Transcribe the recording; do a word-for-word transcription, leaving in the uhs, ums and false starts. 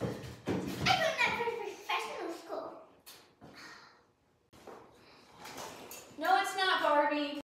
I learned that for professional school. No, it's not, Barbie.